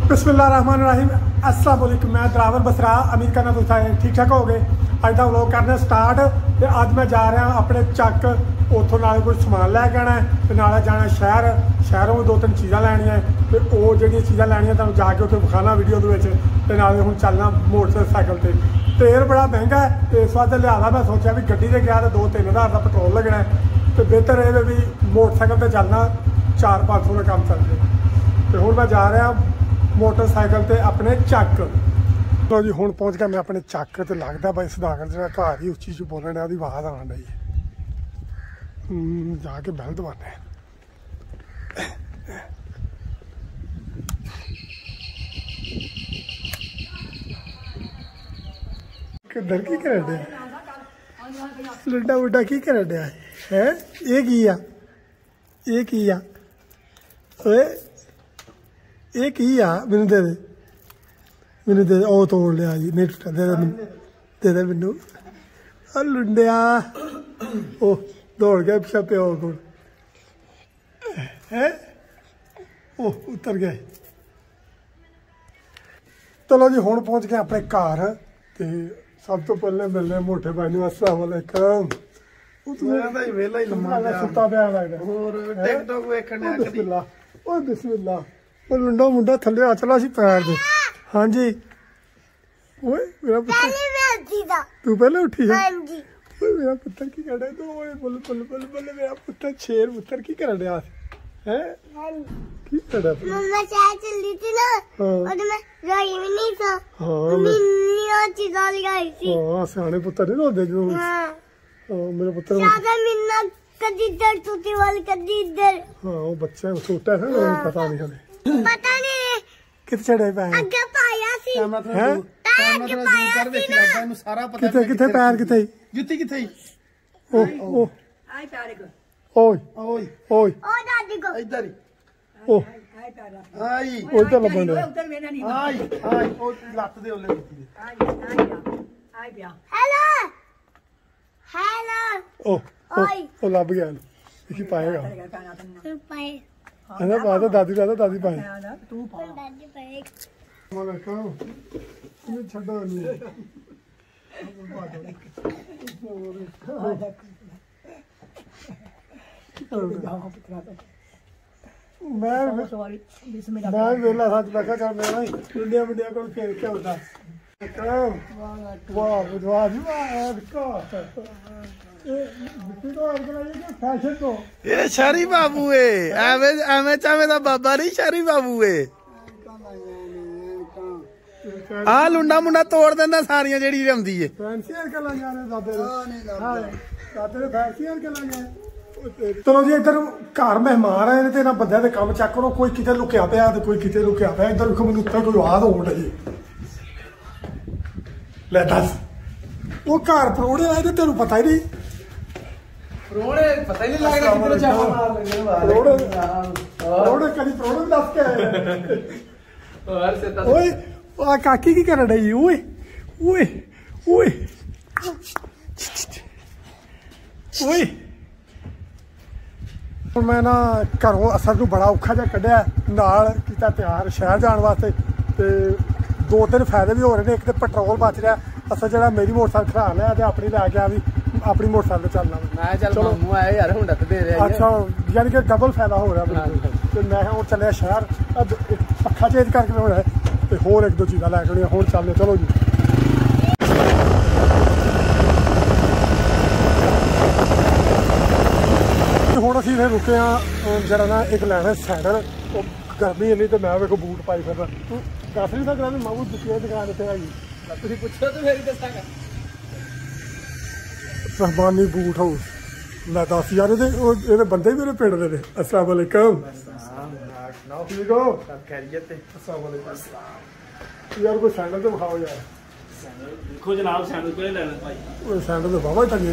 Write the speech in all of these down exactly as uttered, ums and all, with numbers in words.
बिस्मिल्लाहिर्रहमानिर्रहीम अस्सलाम वालेकुम। मैं ड्राइवर बसरा अमीर करना तुम ठीक ठाक हो गए। अज का व्लॉग करने स्टार्ट। तो अज मैं जा रहा अपने चक उतों नाल कुछ समान लैके आना है, नाले जाना शहर। शहरों में दो तीन चीज़ा लैनियां तो वो जी चीज़ा लैनियां तुहानूं जाके उत्थे विखाना वीडियो के नाले हुण चलना मोटरसाइकिल पर। तेल बड़ा महंगा है तो इस वास्ते लिहाजा मैं सोचा भी गड्डी से गया तो दो तीन हज़ार का पेट्रोल लगना है, तो बेहतर ये भी मोटरसाइकिल पर चलना चार पाँच सौ का काम चल जाए। तो हुण मैं जा रहा मोटरसाइकिल ते अपने चक। लो जी हुण पहुँच गया मैं अपने चक ते लगता भाई सदागर जो घर ही उच्ची च बोलन है आवाज़ आन रही है। जाके बैल दबाने किधर की कर लड्डा वुड्डा की कर है ये की आ ये की आ ये की आ मैनू दे दे मैनू दे ओ तोड़ लिया जी नहीं टूटा दे दे मैनू दे दे मैनू आ लुंडिया ओ दौड़ गया पिछा प्यो को है ओ उतर गए। चलो जी हुण पहुंच गए अपने घर। ते सब तो पहले मिलने मोटे भाई नूं अस्सलाम वालेकुम। सुता पिया लगदा टिकटॉक वेखण बिस्मिल्लाह ओ बिस्मिल्लाह ओ लुंडा मुंडा थल्ले आ चला सी पैर दे। हाँ जी ओए मेरा पुत्तर तू पहले उठी है। हाँ जी ओए मेरा पुत्तर की कर रहा है तो ओए बोल बोल बोल बोल मेरा पुत्तर शेर पुत्तर की कर रहा है की कर रहा है। मम्मा चाय चली थी ना और मैं रोई भी नहीं था। हाँ मिन्नी चीज़ लगाई थी। हाँ सियाने पुत्तर नहीं रोते जो। हाँ मेरा पुत्तर ज्यादा मिन्ना कदी इधर टूटी वाली कदी इधर। हाँ वो बच्चा छोटा है ना पता नहीं हमें पता नहीं कितने चढ़े पैर आगे पाया सी है किथे किथे पैर किथे जुत्ती किथे ओ ओ आई पैर को ओए ओए ओए ओ दादी को इधर ही ओ आई पैर आई ओ तो लबन दे उधर मेरा नहीं आई आई ओ लत दे ओले आई आई आई पिया हेलो हेलो ओ ओए ओ लब गया इसी पाएगा पाए है ना बात दादी दादा दादी पाए तू पा दादी पाए वालेकुम ये छड्डो नहीं मैं मैं वेला सच बैठा कर मेरा इंडिया मीडिया को खेल क्या होता वाह वाह जी वाह ये शरी बाबू है एवे एवे चावे दा बाबा नहीं शरी बाबू है। आ लुंडा मुंडा तोड़ देंदा सारियां जेड़ी रंदी है फैंसी गल्लां जाने दादे हां दादे दे फैंसी गल्लां जाने। चलो जी इधर घर मेहमान आए ते ना बंदे दे काम चेक करो कोई किते लुकिया पिया ते कोई किते लुकिया पिया। इधर देखो मैनूं उत्ते कोई आवाज होण लगी ले दस वो घर परोड़े आए ते तेनू पता ही नहीं परोड़े पता ही नहीं लगदा किधर जावा मार लगे परोड़े परोड़े कदी परोड़े दस के और से ओए आ काकी की कर रही ओए ओए ओए ओए मैं ना घरों असर नूं बड़ा औखा जिहा कढ़िया नाल कीता तैयार शहर जाण वास्ते। ते दो तीन फायदे भी हो रहे हैं। एक तो पेट्रोल बच रहा असल जो मेरी मोटरसाइकिल खरा लिया तो अपनी लैके आ भी अपनी मोटरसाइकिल चलना चलो यार अच्छा यानी कि डबल फायदा हो रहा है। तो मैं हूँ चलिया शहर अब पक्खा चेंज करके होना है तो होर एक दो चीज़ा लैके आनी हूँ चलने चलो जी। हूँ असी इतने रुके हाँ जरा ना एक लैना सैडल गर्मी इन्नी तो मैं वेखो बूट पाई फिर तू दस नहीं सकता माऊ दुखी दुकान इतने हैगी रहमानी बूट हाउस लै दस यार ये बंदे भी मेरे पिंड दे ने। अस्सलाम वालेकुम ठीक हो यार कोई सैंडल तो विखाओ यार देखो जनाब सैंडल कोई लेना भाई सैंडल तो बाबा टंगे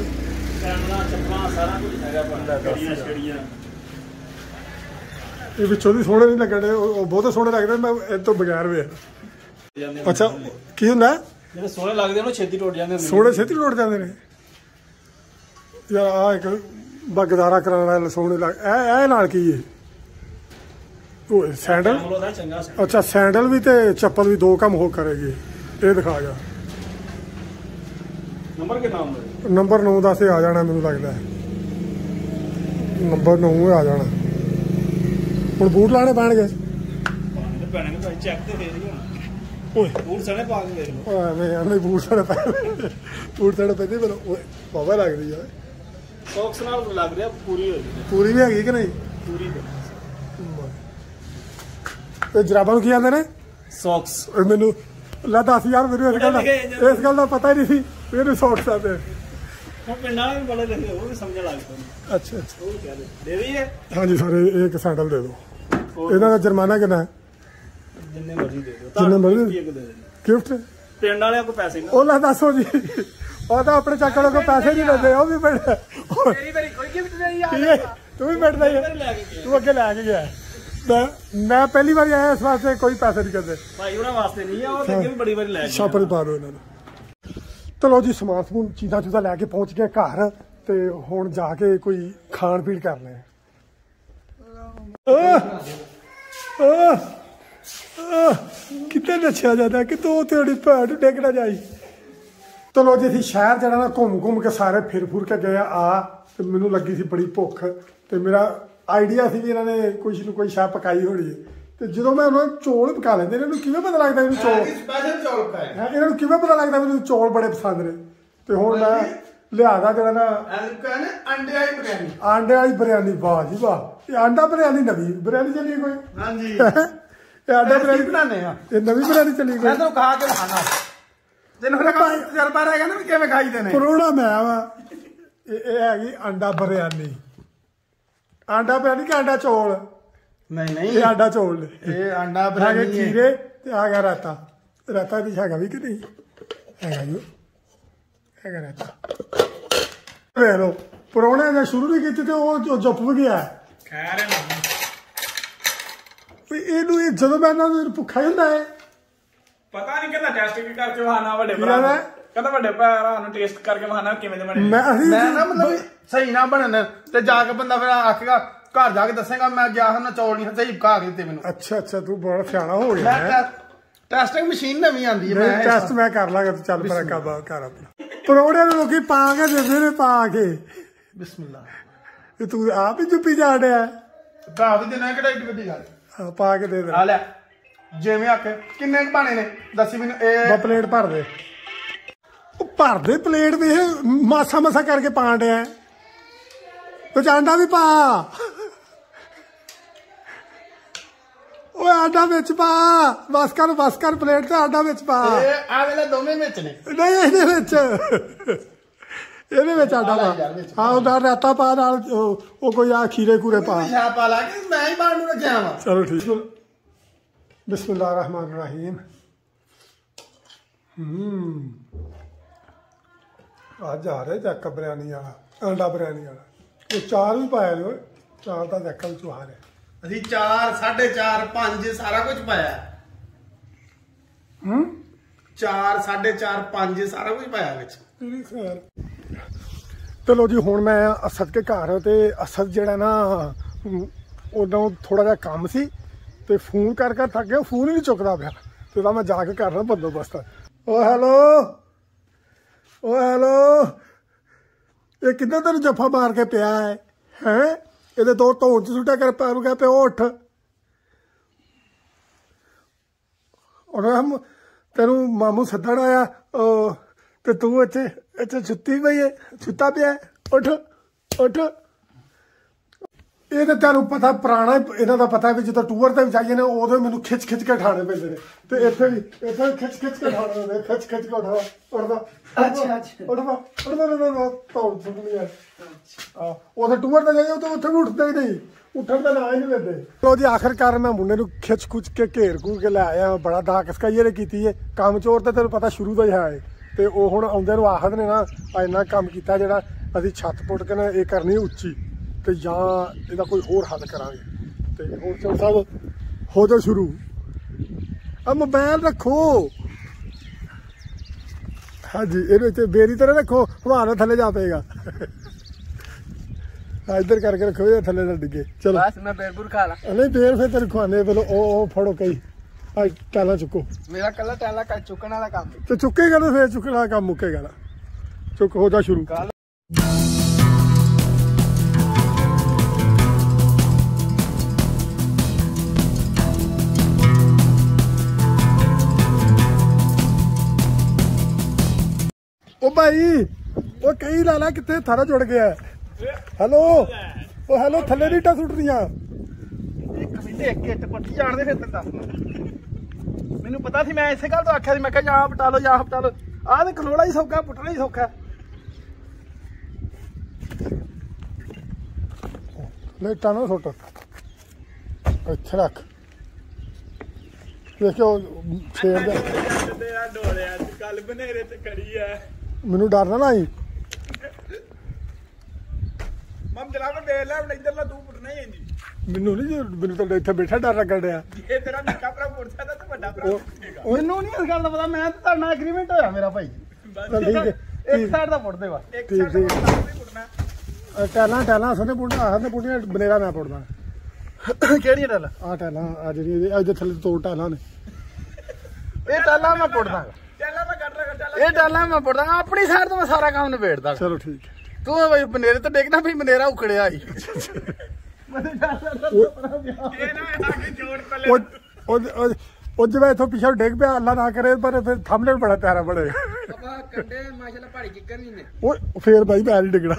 ये पिछों सोहने नहीं लगने बहुत सोहने लगते मैं इन तो बगैर वे। अच्छा की होंगे ਜਿਹੜੇ ਸੋਹਣੇ ਲੱਗਦੇ ਉਹਨੂੰ ਛੇਤੀ ਟੁੱਟ ਜਾਂਦੇ ਨੇ ਸੋਹਣੇ ਛੇਤੀ ਟੁੱਟ ਜਾਂਦੇ ਨੇ ਯਾਰ ਆ ਇੱਕ ਬਗਦਾਰਾ ਕਰਾਉਣ ਵਾਲੇ ਸੋਹਣੇ ਲੱਗ ਇਹ ਇਹ ਨਾਲ ਕੀ ਹੈ सैंडल अच्छा सैंडल भी ते चप्पल भी दो काम हो करेगी ये दिखा जा नंबर के नाम नंबर नौ दस आ जाना मैनू लगता है नंबर नौ आ जाना हुण बूट लाने पैणगे बूट सड़े पा के बूट सड़े बूट सड़े पैंदे पर बाबा लगदी है सॉक्स नाल लग रहा पूरी हो पूरी भी हैगी कि नहीं पूरी जराबां की आंदे ने सॉक्स मैनू ला दस यार मेरे इस गल इस गल का पता ही नहीं सी मेरे सॉक्स आते पिंडा भी बड़े लगे वो भी समझ लग पा अच्छा अच्छा वो क्या दे दे दी है हाँ जी सर एक सैंडल दे दो इन्हां दा जुर्माना कितना है जिन्ने मर्जी दे दो जिन्ने मर्जी गिफ्ट पिंड वाले को पैसे ना ओ ला दसो जी और तो अपने चक्कर को पैसे नहीं देते वो भी मेरी मेरी कोई गिफ्ट नहीं यार तू भी बैठदा ही तू अगे लेके गया मैं मैं पहली बार आया इस वास्ते कोई पैसे नहीं करते भाई उन्हां वास्ते नहीं है और अगे भी बड़ी बारी ले गए छापर पा दो इन्हां चलो जी समान समून चीज़ां चूज़ां लैके पहुंच गए घर ते हुण जाके कोई खाण पीण करने कितने नशा जाता कि तू थोड़ी भैन डिग ना जाई चलो जी असीं शहर जरा ना घूम घूम के सारे फिर फुर के गए आ ते मैनू लगी सी बड़ी भुख ते मेरा आइडिया सी भी इन्होंने कुछ न कोई शायद पकाई होनी है तो जो मैं उन्होंने चौल पका लेंगे इन्होंने किवें पता लगता इन्होंने चौल स्पेशल चौल पकाए इन्होंने किवें पता लगता मैनू चौल बड़े पसंद ने तो हुण मैं लियादा जरा ना अंडे वाली बिरयानी आंडे वाली बिरयानी वाह जी वाह ये आंडा बिरयानी नवी बिरयानी चली कोई हाँ जी ये आंडा बिरयानी बनाने ये नवी बिरयानी चली कोई मैं तो खा के खाना तेन तजर्बा रहेगा ना किवें खाई देने परोड़ा मैं वा ये हैगी आंडा बिरयानी आंडा बिरयानी कि आंडा चौल नहीं नहीं ये आंडा चौल ये आंडा बिरयानी खीरे ते आ गया रायता रायता भी हैगा भी कि नहीं हैगा जी हैगा रायता ਵੇਖ ਲੋ ਪਰੌਣੇ ਨੇ ਸ਼ੁਰੂ ਨਹੀਂ ਕੀਤੀ ਤੇ ਉਹ ਜੁੱਪ ਵੀ ਗਿਆ ਖੈਰ ਹੈ ਵੀ ਇਹਨੂੰ ਇਹ ਜਦੋਂ ਮੈਂ ਇਹਨਾਂ ਨੂੰ ਭੁੱਖਾ ਹੀ ਹੁੰਦਾ ਹੈ ਪਤਾ ਨਹੀਂ ਕਿੰਨਾ ਟੈਸਟ ਵੀ ਕਰਕੇ ਵਹਾਨਾ ਵੱਡੇ ਭਰਾ ਕਹਿੰਦਾ ਵੱਡੇ ਭਰਾ ਨੂੰ ਟੇਸਟ ਕਰਕੇ ਵਹਾਨਾ ਕਿਵੇਂ ਦੇ ਬਣੇ ਮੈਂ ਮੈਂ ਨਾ ਮਤਲਬ ਸਹੀ ਨਾ ਬਣਨ ਤੇ ਜਾ ਕੇ ਬੰਦਾ ਫਿਰ ਆਖੇਗਾ ਘਰ ਜਾ ਕੇ ਦੱਸੇਗਾ ਮੈਂ ਗਿਆ ਹਾਂ ਨਾ ਚੌਲ ਨਹੀਂ ਸਹੀ ਖਾ ਕੇ ਦਿੱਤੇ ਮੈਨੂੰ ਅੱਛਾ ਅੱਛਾ ਤੂੰ ਬੜਾ ਸਿਆਣਾ ਹੋ ਗਿਆ ਹੈ ਟੈਸਟਿੰਗ ਮਸ਼ੀਨ ਨਵੀਂ ਆਂਦੀ ਹੈ ਮੈਂ ਟੈਸਟ ਮੈਂ ਕਰ ਲਾਂਗਾ ਤੂੰ ਚੱਲ ਫਿਰ ਕਾਬਾ ਕਰ ਆਪਣਾ ਪਰੌੜਿਆਂ ਨੂੰ ਲੋਕੀ ਪਾ ਕੇ ਦਿੰਦੇ ਨੇ ਪਾ ਕੇ ਬਿਸਮਿਲ੍ਲਾ ਤੇ ਤੂੰ ਆਪ ਹੀ ਚੁੱਪੀ ਜਾ ਡਿਆ ਭਰਾ ਵੀ ਦੇਣਾ ਕਿਹੜਾ ਏਡੀ ਵੱਡੀ ਗੱਲ ਹਾਂ ਪਾ ਕੇ ਦੇ ਦੇ ਆ ਲੈ ਜਿਵੇਂ ਆਖੇ ਕਿੰਨੇ ਬਾਣੇ ਨੇ ਦੱਸੀ ਮੈਨੂੰ ਇਹ ਪਲੇਟ ਭਰ ਦੇ ਉਹ ਭਰ ਦੇ ਪਲੇਟ ਵੀ ਇਹ ਮਾਸਾ ਮਾਸਾ ਕਰਕੇ ਪਾਣ ਡਿਆ ਤੇ ਆਂਡਾ ਵੀ ਪਾ ਓਏ ਆਂਡਾ ਵਿੱਚ ਪਾ ਬਸ ਕਰ ਬਸ ਕਰ ਪਲੇਟ ਤੇ ਆਂਡਾ ਵਿੱਚ ਪਾ ਇਹ ਆ ਵੇਲੇ ਦੋਵੇਂ ਵਿੱਚ ਨੇ ਨਹੀਂ ਇਹਦੇ ਵਿੱਚ ਇਹਦੇ ਵਿੱਚ ਆਂਡਾ ਪਾ ਹਾਂ ਉਹਦਾ ਰਾਤਾ ਪਾ ਨਾਲ ਉਹ ਕੋਈ ਆ ਖੀਰੇ ਖੂਰੇ ਪਾ ਸ਼ਾ ਪਾ ਲਾ ਕੇ ਮੈਂ ਹੀ ਬਾਣ ਨੂੰ ਰੱਖਿਆ ਵਾ ਚਲੋ ਠੀਕ ਬਿਸਮਿਲ੍ਲਾਹਿਰ ਰਹਿਮਾਨਿਰ ਰਹੀਮ ਹਮ ਅੱਜ ਆ ਰਿਹਾ ਚੱਕ ਬਿਰਿਆਨੀ ਵਾਲਾ ਆਂਡਾ ਬਿਰਿਆਨੀ ਵਾਲਾ ਇਹ ਚਾਰ ਵੀ ਪਾਇਆ ਜੋ ਚਾਰ ਦਾ ਚੱਕਾ ਵਿੱਚੋਂ ਆ ਰਿਹਾ ਅਸੀਂ ਚਾਰ ਸਾਢੇ ਚਾਰ ਪੰਜ ਸਾਰਾ ਕੁਝ ਪਾਇਆ ਹੂੰ ਚਾਰ ਸਾਢੇ ਚਾਰ ਪੰਜ ਸਾਰਾ ਕੁਝ ਪਾਇਆ ਵਿੱਚ ਤੇਰੀ ਖੈਰ ਚਲੋ ਜੀ ਹੁਣ ਮੈਂ ਅਸਦ ਕੇ ਘਰ ਤੇ ਅਸਦ ਜਿਹੜਾ ਨਾ ਉਦੋਂ ਥੋੜਾ ਜਿਹਾ ਕੰਮ ਸੀ ਤੇ ਫੋਨ ਕਰ ਕਰ ਥੱਕ ਗਿਆ ਫੋਨ ਹੀ ਨਹੀਂ ਚੁੱਕਦਾ ਪਿਆ ਤੇ ਤਾਂ ਮੈਂ ਜਾ ਕੇ ਕਰਨਾ ਬੰਦੋਬਸਤ ਓ ਹੈਲੋ ਓ ਹੈਲੋ ਇਹ ਕਿੱਦਾਂ ਤੈਨੂੰ ਜੱਫਾ ਮਾਰ ਕੇ ਪਿਆ ਹੈ ਹੈ ਇਹਦੇ ਦੋ ਧੌਣ ਚ ਸੁੱਟਿਆ ਕਰ ਪੈਰੂ ਗਿਆ ਪਿਆ ਉੱਠ ਉਹ ਤੈਨੂੰ ਮਾਮੂ ਸੱਦਣ ਆਇਆ ਤੇ ਤੂੰ ਇੱਥੇ ਇੱਥੇ ਸੁੱਤੀ ਪਈ ਹੈ ਸੁੱਤਾ ਪਿਆ ਉੱਠ ਉੱਠ ਇਹ ਤਾਂ ਤੈਨੂੰ ਪਤਾ ਪੁਰਾਣਾ ਇਹਨਾਂ ਦਾ ਪਤਾ ਵੀ ਜਦੋਂ ਟੂਰ ਤੇ ਜਾਈਏ ਨੇ ਉਦੋਂ ਮੈਨੂੰ ਖਿੱਚ ਖਿੱਚ ਕੇ ਉਠਾਣੇ ਪੈਂਦੇ ਨੇ ਤੇ ਇੱਥੇ ਵੀ ਇੱਥੇ ਖਿੱਚ ਖਿੱਚ ਕੇ ਉਠਾਣੇ ਪੈਂਦੇ ਖਿੱਚ ਖਿੱਚ ਕੇ ਉਠਾ ਉੱਠਦਾ ਅੱਛਾ ਅੱਛਾ ਉੱਠਦਾ ਉੱਠਦਾ ਨਾ ਤੌੜ ਸੁਣਨੀ ਹੈ ਆ ਉਦੋਂ ਟੂਰ ਤੇ ਜਾਈਏ ਤਾਂ ਉੱਥੇ ਵੀ ਉੱਠਦਾ ਹੀ ਨਹੀਂ ਉੱਠਣ ਦਾ ਨਾਂ ਹੀ ਨਹੀਂ ਲੈਂਦੇ ਚਲੋ ਜੀ ਆਖਰਕਾਰ ਮੈਂ ਮੁੰਡੇ ਨੂੰ ਖਿੱਚ ਖੁੱਚ ਕੇ ਘੇਰ ਘੂਰ ਕੇ ਲੈ ਆਇਆ ਬੜਾ ਦਾ ਕਸਕਾਈ ਇਹਨੇ ਕੀਤੀ ਹੈ ਕੰਮ ਚੋਰ ਤੇ ਤੈਨੂੰ ਪਤਾ ਸ਼ੁਰੂ ਦਾ ਹੀ ਹੈ ਤੇ ਉਹ ਹੁਣ ਆਉਂਦੇ ਨੂੰ ਆਖਦੇ ਨੇ ਨਾ ਇੰਨਾ ਕੰਮ ਕੀਤਾ ਜਿਹੜਾ ਅਸੀਂ ਛੱਤ ਪੁੱਟ ਕੇ ਨਾ ਇਹ ਕਰਨੀ ਉੱਚੀ ਤੇ ਜਾਂ ਇਹਦਾ ਕੋਈ ਹੋਰ ਹੱਲ ਕਰਾਂਗੇ ਤੇ ਹੋਰ ਚਲ ਸਾਹਿਬ ਹੋ ਜਾ ਸ਼ੁਰੂ ਆ ਮੋਬਾਈਲ ਰੱਖੋ ਹਾਂਜੀ ਇਹਦੇ ਵਿੱਚ ਬੇਰੀ ਤਰ੍ਹਾਂ ਰੱਖੋ ਹਵਾ ਨਾਲ ਥੱਲੇ ਜਾ ਪਏਗਾ इधर करके रखो ये थल्ले ना डिगे चलो बस मैं बेरपुर खा ला नहीं बेर फिर तेरे खुआने पहले ओ ओ फड़ो कई आ टाला चुको मेरा कल टाला का चुकने वाला काम तो चुकेगा तो फिर चुकने वाला काम मुकेगा ना चुक हो जा शुरू ओ भाई ओ कई लाला कितने थारा जुड़ गया हेलो ओ हेलो थल्ले दी टा सुट रही ਇੱਕ ਵੀ ਦੇਖ ਕੇ ਇੱਟ ਪੱਟੀ ਜਾਣਦੇ ਫਿਰ ਤੈਨੂੰ ਦੱਸ ਮੈਨੂੰ ਪਤਾ ਸੀ ਮੈਂ ਇਸੇ ਗੱਲ ਤੋਂ ਆਖਿਆ ਸੀ ਮੈਂ ਕਿਹਾ ਜਾਂ ਪਟਾ ਲਓ ਜਾਂ ਪਟਾ ਲਓ ਆਹ ਤੇ ਖਲੋੜਾ ਹੀ ਸੌਖਾ ਪੁੱਟਣਾ ਹੀ ਸੌਖਾ लेटा ना सुट इत्थे रख देखो शेर दा ਤੇਰਾ ਡੋਲਿਆ ਕੱਲ ਬਨੇਰੇ ਤੇ ਕੜੀ ਆ मैनू डर ना लाई ਮਮ ਜਨਾਬ ਵੇਖ ਲੈ ਹੁਣ ਇੱਧਰ ਲਾ ਤੂੰ ਪੁੱਟਣਾ ਹੀ ਇੰਦੀ मैनू नहीं मैनू तो इत्थे बैठा डर लगन डया ਇਹ ਤੇਰਾ ਨਿੱਕਾ ਭਰਾ ਪੁੱਟ ਸਕਦਾ ਤੇ ਵੱਡਾ ਭਰਾ ਮੈਨੂੰ ਨਹੀਂ ਇਸ ਗੱਲ ਦਾ ਪਤਾ ਮੈਂ ਤੇ ਤੁਹਾਡੇ ਨਾਲ ਐਗਰੀਮੈਂਟ ਹੋਇਆ ਮੇਰਾ ਭਾਈ चल ठीक है ਇੱਕ ਸਾਈਡ ਦਾ ਪੁੱਟਦੇ ਵਾ ਇੱਕ ठीक ਸਾਈਡ ठीक ਦਾ ਪੁੱਟਣਾ टैला टैला सोने पुड़ना आखने पुड़निया बनेरा मैं पुड़ना ਕਿਹੜੀ ਡੱਲ आ टैला आ जेडी अज थल्ले तोड़ टैला ने ਇਹ ਡੱਲਾ ਮੈਂ ਪੁੱਟਦਾ ਡੱਲਾ ਮੈਂ ਕੱਢ ਰਿਹਾ ਡੱਲਾ ਇਹ ਡੱਲਾ ਮੈਂ ਪੁੱਟਦਾ ਆਪਣੀ ਸਾਈਡ ਤੋਂ ਮੈਂ ਸਾਰਾ ਕੰਮ ਨਿਬੇੜਦਾ चलो ठीक है ਤੂੰ ਬਈ ਬਨੇਰੇ ਤੇ ਡੇਗਣਾ ਵੀ ਬਨੇਰਾ ਉਖੜਿਆ ਆਈ ओ ओ ओ जब इथों पीछे डिग पे अल्लाह ना करे पर फिर थंबनेल बड़ा प्यारा बनेगा अपा कंडे माशाल्लाह पहाड़ी किकर नहीं ने ओ फिर भाई पैर ही डिगना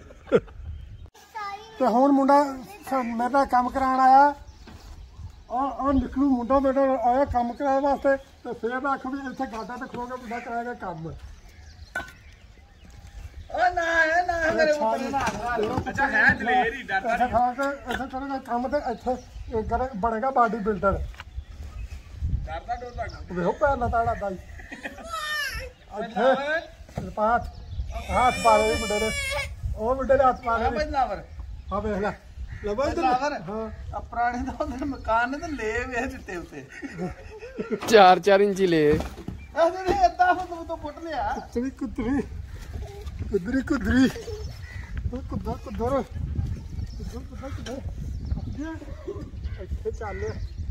ਤੇ ਹੁਣ ਮੁੰਡਾ ਮੇਰੇ ਨਾਲ ਕੰਮ ਕਰਾਉਣ ਆਇਆ ਆ ਆ ਨਿਕਲੂ ਮੁੰਡਾ ਮੇਰਾ ਆਇਆ ਕੰਮ ਕਰਾਉਣ ਵਾਸਤੇ ਤੇ ਫਿਰ ਮੈਂ ਆਖ ਵੀ ਇੱਥੇ ਗਾਡਾ ਤੇ ਖਲੋ ਕੇ ਮੁੰਡਾ ਕਰਾਏਗਾ ਕੰਮ ਓ ਨਾ ਹੈ ਨਾ ਮੇਰੇ ਉੱਪਰ ਨਾ ਅੱਛਾ ਹੈ ਦਲੇਰ ਹੀ ਡਰਦਾ ਇੱਥੇ ਖਾ ਕੇ ਇੱਥੇ ਕਰੇਗਾ ਕੰਮ ਤੇ ਇੱਥੇ ਕਰੇ ਬਣੇਗਾ ਬਾਡੀ ਬਿਲਡਰ ਡਰਦਾ ਡੋਰਦਾ ਵੇਖੋ ਪੈਰ ਨਾ ਤਾੜਾ ਦਾਈ ਇੱਥੇ ਪਾਠ ਹੱਥ ਪਾ ਦੇ ਮੁੰਡੇ ਨੇ ਉਹ ਮੁੰਡੇ ਨੇ ਹੱਥ ਪਾ ਆ ਦੇ ਬਦਲਾਵਰ ਹਾਂ ਵੇਖ ਲੈ ਲੱਭਾ ਬਦਲਾਵਰ ਹਾਂ ਆ ਪੁਰਾਣੇ ਤਾਂ ਉਹਦੇ ਮਕਾਨ ਨੇ ਤੇ ਲੈ ਵੇਖ ਦਿੱਤੇ ਉੱਤੇ चार चार इंची ले ਆ ਜਿਹੜੇ ਏਦਾਂ ਤੂੰ ਤੋਂ ਪੁੱਟ ਲਿਆ ਕੁੱਤਰੀ ਕੁੱਤਰੀ ਕੁੱਤਰੀ ਕੁੱਤਰੀ ਉਹ ਕੁੱਦਾ ਕੁੱਦਰ ਕੁੱਦਾ ਕੁੱਦਾ ਕੁੱਦਾ ਇੱਥੇ ਚੱਲ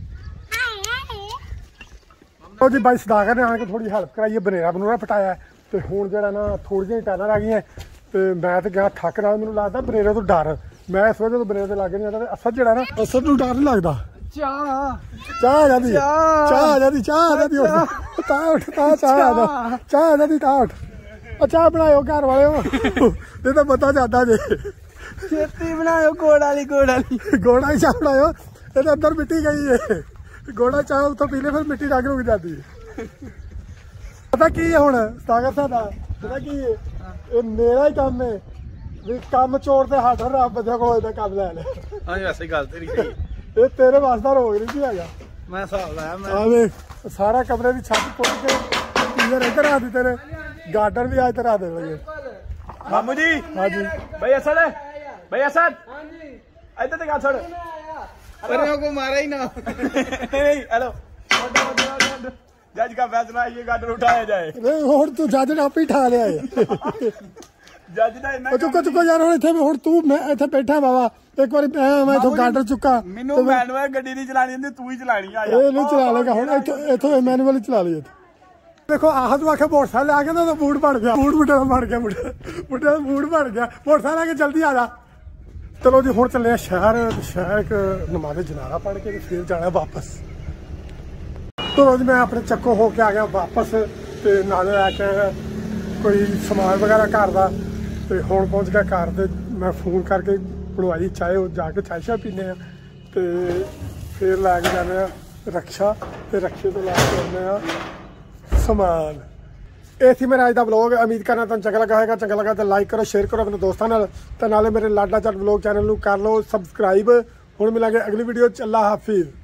ਉਹ ਜੀ ਬਾਈ ਸਦਾਗਰ ਨੇ ਆਣ ਕੇ ਥੋੜੀ ਹੈਲਪ ਕਰਾਈ ਹੈ ਬਨੇਰਾ ਬਨੂਰਾ ਪਟਾਇਆ ਤੇ ਹੁਣ ਜਿਹੜਾ ਨਾ ਥੋੜੀ ਜਿਹੀ ਟਾਇਲਾਂ ਰਹਿ ਗਈਆਂ ਤੇ ਮੈਂ ਤੇ ਗਿਆ ਥੱਕ ਨਾਲ ਮੈਨੂੰ ਲੱਗਦਾ ਬਨੇਰੇ ਤੋਂ ਡਰ ਮੈਂ ਇਸ ਵਜ੍ਹਾ ਤੋਂ ਬਨੇਰੇ ਤੇ ਲੱਗ ਨਹੀਂ ਜਾਂਦਾ ਤੇ ਅਸਰ ਜਿਹੜਾ ਨਾ ਅਸਰ ਨੂੰ ਡਰ ਨਹੀਂ ਲੱਗਦਾ चाह ਚਾਹ ਆ ਜਾਂਦੀ ਚਾਹ ਆ ਜਾਂਦੀ ਚਾਹ ਆ ਜਾਂਦੀ ਉੱਠ ਤਾਂ ਉੱਠ ਤਾਂ ਚਾਹ ਆ ਜਾ ਚਾਹ ਆ ਜਾਂਦੀ ਤਾਂ ਉੱਠ ਉਹ ਚਾਹ ਬਣਾਇਓ ਘਰ ਵਾਲਿਓ ਇਹ ਤਾਂ ਪਤਾ ਜਾਂਦਾ ਜੇ छेती बनाओ गोड़ वाली गोड़ वाली ਗੋੜਾ ਹੀ ਚਾਹ ਬਣਾਇਓ ਇਹਦੇ ਅੰਦਰ ਮਿੱਟੀ ਗਈ ਏ ਗੋੜਾ ਚਾਹ ਉੱਥੋਂ ਪੀ ਲੈ ਫਿਰ ਮਿੱਟੀ ਰੰਗ ਰੁਕ ਜਾਂਦੀ ਹੈ ਪਤਾ ਕੀ ਹੈ ਹੁਣ ਸਾਗਰ ਸਾਡਾ ਪਤਾ ਕੀ ਹੈ ਇਹ ਮੇਰਾ ਹੀ ਕੰਮ ਹੈ ਵੀ ਕੰਮ ਚੋਰ ਤੇ ਹੱਥ ਰੱਬ ਬੰਦੇ ਕੋਲ ਇਹਦਾ ਕੰਮ ਲੈ ਲੈ ਹਾਂ ਵੈਸੇ ਗੱਲ ਤੇਰੀ ਸਹੀ ਇਹ ਤੇਰੇ ਵਾਸਤਾ ਰੋਗ ਨਹੀਂ ਸੀ ਹੈਗਾ ਮੈਂ ਹਿਸਾਬ ਲਾਇਆ ਮੈਂ ਆ ਵੇਖ ਸਾਰਾ ਕਮਰੇ ਦੀ ਛੱਤ ਪੁੱਟ ਕੇ ਟੀਜ਼ਰ ਇੱਧਰ ਆ ਦਿੱਤੇ ਨੇ ਗਾਰਡਨ ਵੀ ਅੱਜ ਤਰਾ ਦੇਣਗੇ ਮਾਮੂ ਜੀ ਹਾਂਜੀ ਬਈ ਅਸਦ ਬਈ ਅਸਦ हाँ जी ਇੱਧਰ ਤੇ ਗੱਲ ਛੱਡ पर को मारा ही ना नहीं हेलो जज का फैसला ये गार्डन उठाया जाए ਨਹੀਂ ਹੁਣ ਤੂੰ ਜੱਜ ਨੇ ਆਪੇ ਹੀ ਠਾ ਲਿਆ ਏ जज ਦਾ ਇੰਨਾ ਉਹ ਚੁੱਕੋ ਚੁੱਕੋ ਯਾਰ ਹੁਣ ਇੱਥੇ ਹੁਣ ਤੂੰ ਮੈਂ ਇੱਥੇ ਬੈਠਾ ਬਾਬਾ ਇੱਕ ਵਾਰੀ ਮੈਂ ਮੈਂ ਇਥੋਂ ਗਾਰਡਨ ਚੁੱਕਾ ਮੈਨੂੰ ਮੈਨੂਅਲ ਗੱਡੀ ਨਹੀਂ ਚਲਾਣੀ ਆਉਂਦੀ ਤੂੰ ਹੀ ਚਲਾਣੀ ਆ ਇਹ ਨਹੀਂ ਚਲਾ ਲੇਗਾ ਹੁਣ ਇੱਥੋਂ ਇੱਥੋਂ ਮੈਨੂਅਲ ਚਲਾ ਲਈਏ ਦੇਖੋ ਆਹ ਤੂੰ ਆਖੇ ਮੋਟਰਸਾਈਕਲ ਆ ਕੇ ਤਾਂ ਬੂਟ ਬਣ ਗਿਆ ਬੂਟ ਬੁੱਢਾ ਬਣ ਗਿਆ ਬੁੱਢਾ ਬੁੱਢਾ ਬੂਟ ਬਣ ਗਿਆ ਮੋਟਰਸਾਈਕਲ ਆ ਕੇ ਜਲਦੀ ਆ ਜਾ ਚਲੋ ਜੀ ਹੁਣ ਚੱਲੇ ਆ ਸ਼ਹਿਰ ਸ਼ਹਿਰ ਇੱਕ ਨਮਾਜ਼ ਜਨਾਰਾ ਪੜ ਕੇ ਫਿਰ ਜਾਣਾ ਵਾਪਸ ਚਲੋ ਜੀ ਮੈਂ ਆਪਣੇ ਚੱਕੋ ਹੋ ਕੇ ਆ ਗਿਆ ਵਾਪਸ ਤੇ ਨਾਲ ਲੈ ਕੇ ਕੋਈ ਸਮਾਨ ਵਗੈਰਾ ਘਰ ਦਾ ਤੇ ਹੁਣ ਪਹੁੰਚ ਗਿਆ ਘਰ ਤੇ ਮੈਂ ਫੋਨ ਕਰਕੇ ਬਣਵਾਈ ਚਾਹ ਉਹ ਜਾ ਕੇ ਚਾਹ ਸ਼ਾਹ ਪੀਂਦੇ ਆ ਤੇ ਫਿਰ ਲੈ ਕੇ ਜਾਂਦੇ ਆ ਰਕਸ਼ਾ ਤੇ ਰਕਸ਼ੇ ਤੋਂ ਲੈ ਕੇ ਆਉਂਦੇ ਆ ਸਮਾਨ ਇਹ ਸੀ ਮੇਰਾ ਅੱਜ ਦਾ ਵਲੌਗ ਉਮੀਦ ਕਰਨਾ ਤੁਹਾਨੂੰ ਚੰਗਾ ਲੱਗਾ ਹੋਵੇਗਾ ਚੰਗਾ ਲੱਗਾ ਤਾਂ ਲਾਈਕ ਕਰੋ ਸ਼ੇਅਰ ਕਰੋ ਆਪਣੇ ਦੋਸਤਾਂ ਨਾਲ ਤੇ ਨਾਲੇ ਮੇਰੇ ਲਾਡਾ ਚੱਟ ਵਲੌਗ ਚੈਨਲ ਨੂੰ ਕਰ ਲਓ ਸਬਸਕ੍ਰਾਈਬ ਹੁਣ ਮਿਲਾਂਗੇ ਅਗਲੀ ਵੀਡੀਓ ਚ ਅੱਲਾ ਹਾਫਿਜ਼।